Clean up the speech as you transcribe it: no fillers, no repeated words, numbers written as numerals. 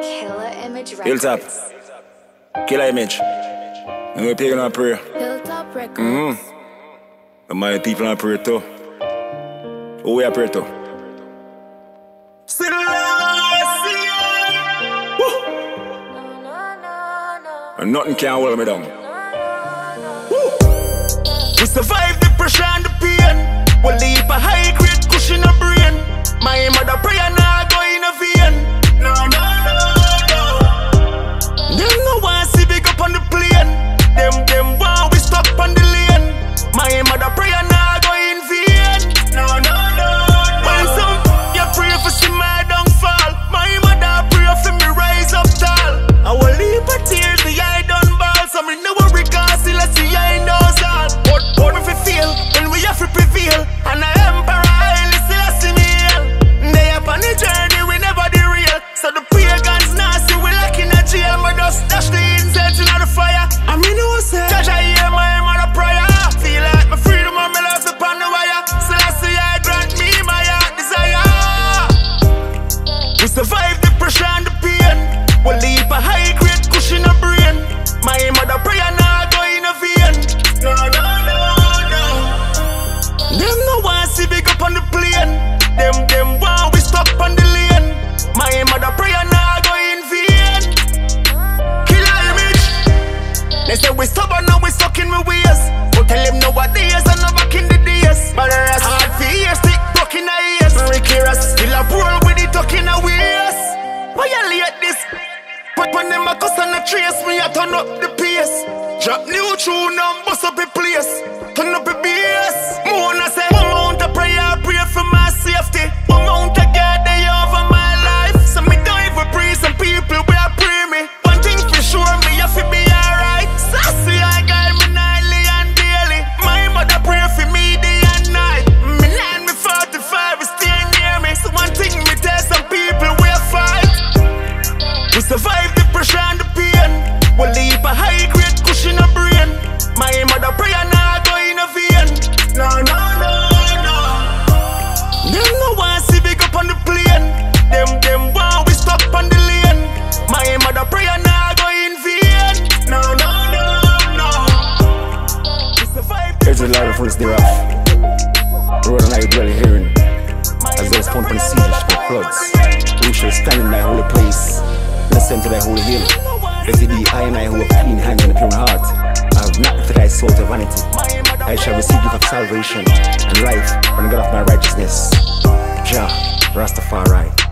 KillaImij Hilltop, KillaImij. And we're taking our prayer. Hilltop Records. And my people are prayer too. Who we are prayer to? And nothing can hold me down. We survive the pressure and the pain. We'll leave a high grade cushion in our brain. My mother prayer now go in a vein. No, no, no, no. Them no one see big up on the plane. Them want we stuck on the lane. My mother prayer now go in vain. No, no, no, no. When some you pray for see my downfall, my mother pray for me rise up tall. I will leave a tears the eye done ball. So me no worry cause let's see I know all. What if we feel when we have to prevail? And I emperor highly still see me hell. They up on the journey we never the real. So the pagans nasty we lock in a jail. My dust dash the incense in the fire. I mean who say Judge I hear my mother prayer. Feel like my freedom and my love upon the wire. So let's see I grant me my heart desire. We survive the pressure and the pain. We'll leave a high grade cushion in our brain. My mother prayer now go in a vein. No, no, no, no. Them no one see big up on the plane. Them want we stuck on the lane. My mother prayer now go in vain. KillaImij. They say we stubborn now we stuck in my ways. But tell them nowadays and not back in the days. But that's hard for years, stick broke in the ears. Ricky Ross still a roll with it tuck in the waist. Violate this. But when them a cuss and a trace, me a turn up the pace. Drop new tune and bust up the place. Turn up the bass. Mona say, one mount of prayer, pray for my safety. One mount of God, they over my life. So me don't even pray, some people will pray me. One thing for sure, me have to be alright. Sassy, I guide me nightly and daily. My mother pray for me day and night. Me 9, me 45 is staying near me. So one thing me tell some people will fight. We survive the pressure and the pain. We'll leave a high grade cushion in our brain. My mother prayer now go in a vein. No, no, no, no. Them no one see big up on the plane. Them want we stuck on the lane. My mother prayer now go in vain. No, no, no, no. We survive the There's a lot of us thereof. Road and I dwell hearing. As those found from the siege for floods. We shall stand in thy holy place. Listen to thy holy hill. Let it be I and I who have clean hands and a pure heart. I have not for thy soul to vanity. I shall receive gift of salvation and life from the God of my righteousness. Jah Rastafari.